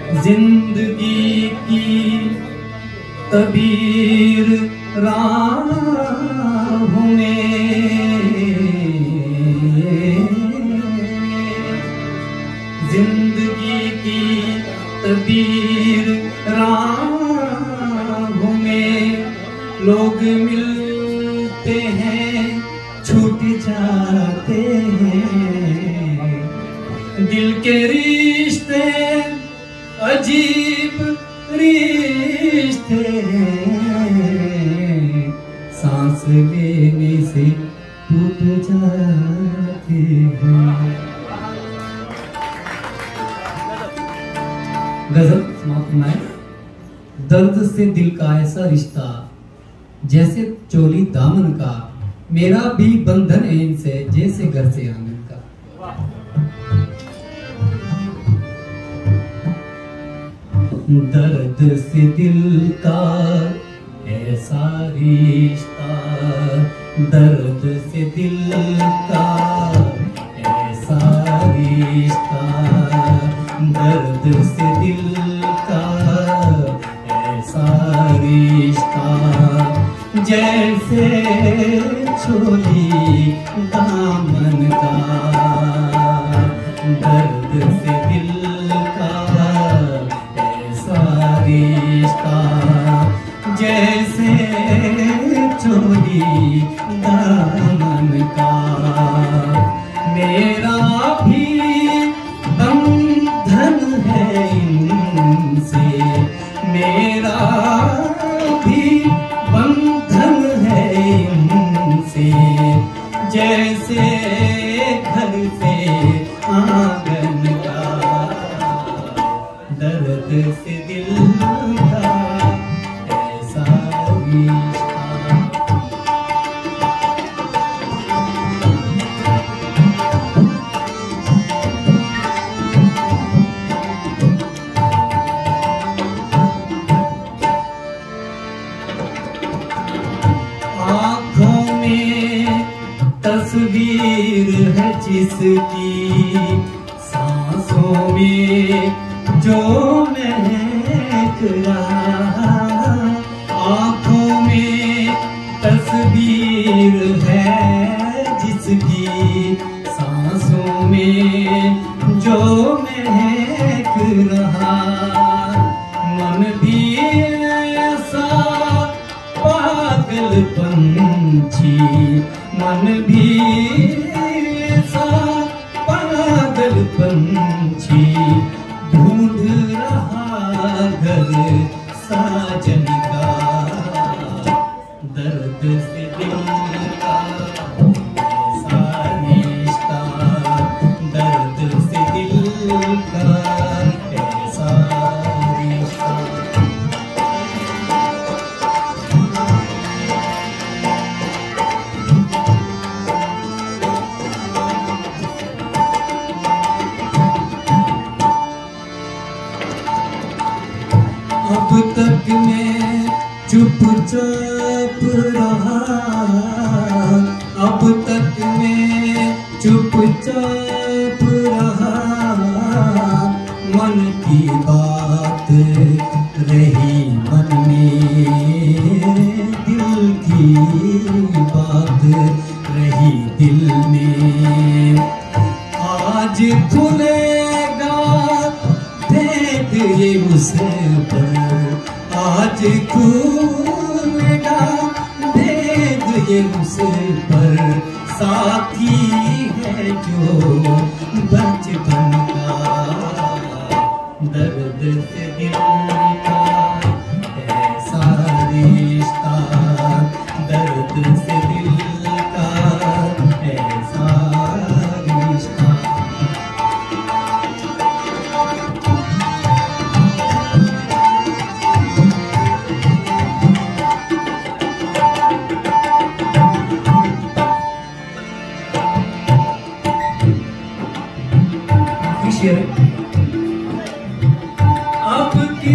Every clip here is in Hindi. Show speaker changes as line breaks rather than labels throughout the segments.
जिंदगी की तबीर राहों में, जिंदगी की तबीर राहों में लोग मिलते हैं छूट जाते हैं, दिल के रिश्ते अजीब रिश्ते हैं, सांस लेने से टूट जाते हैं। गजल समाप्त में दर्द से दिल का ऐसा रिश्ता जैसे चोली दामन का, मेरा भी बंधन है इनसे जैसे घर से आंगन का। दर्द से दिल का ऐसा रिश्ता, दर्द से दिल का ऐसा रिश्ता, दर्द से दिल का ऐसा रिश्ता, जैसे चोली दामन का, दर्द से दिल का ऐसा रिश्ता, जैसे चोली दामन का। मेरा भी बंधन है इनसे, मेरा भी बंधन है इनसे, जैसे घर से आंगन का, दर्द से दिल का ऐसा रिश्ता। तस्वीर है जिसकी, सांसों में जो महक रहा, आँखों में तस्वीर है जिसकी, सांसों में जो महक रहा, मन भी ऐसा पागल पंछी, मन भी ऐसा पागल पंछी, ढूंढ रहा घर साजन का, दर्द से दिल का ऐसा रिश्ता, दर्द से दिल का ऐसा रिश्ता। अब तक मैं चुपचाप रहा, अब तक मैं चुपचाप रहा, मन की बात रही मन में, दिल की बात रही दिल में, आज खुलेगा देख ये उसे पर, आज खुलेगा देख ये उसे पर, साथी है जो बचपन का, दर्द से दिल का ऐसा रिश्ता, दर्द से दिल का ऐसा रिश्ता। अब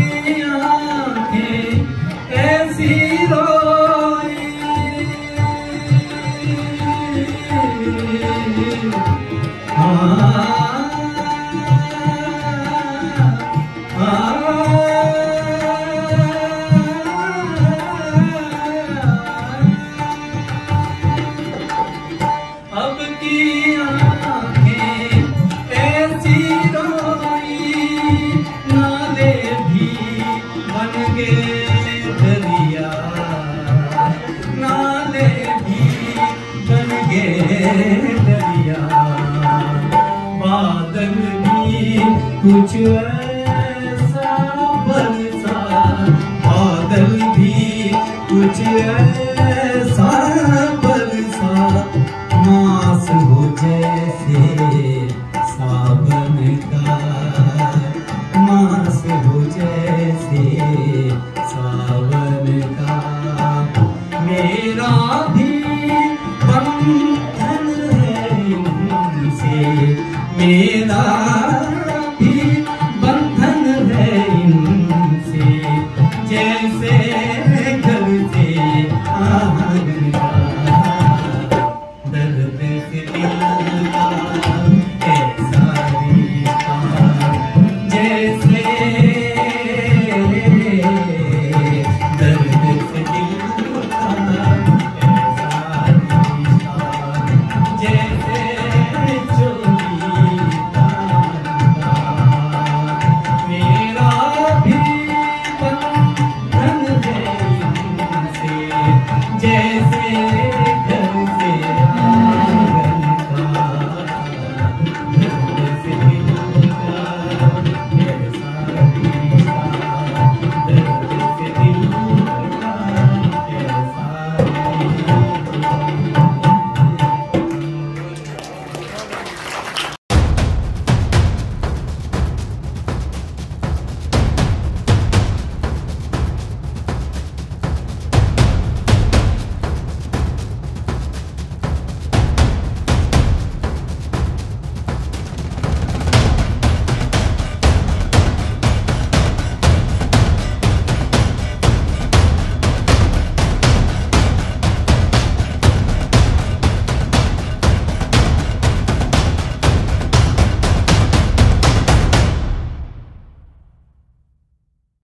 अब की आंखें ऐसी रोई, नाले भी बन गए दरिया, नाले भी बन गए दरिया, बादल भी कुछ ऐसा बरसा, बादल भी कुछ ऐसा बरसा, मास हो जैसे सावन का, मास हो जैसे सावन का, मेरा भी बंधन है इनसे, मेरा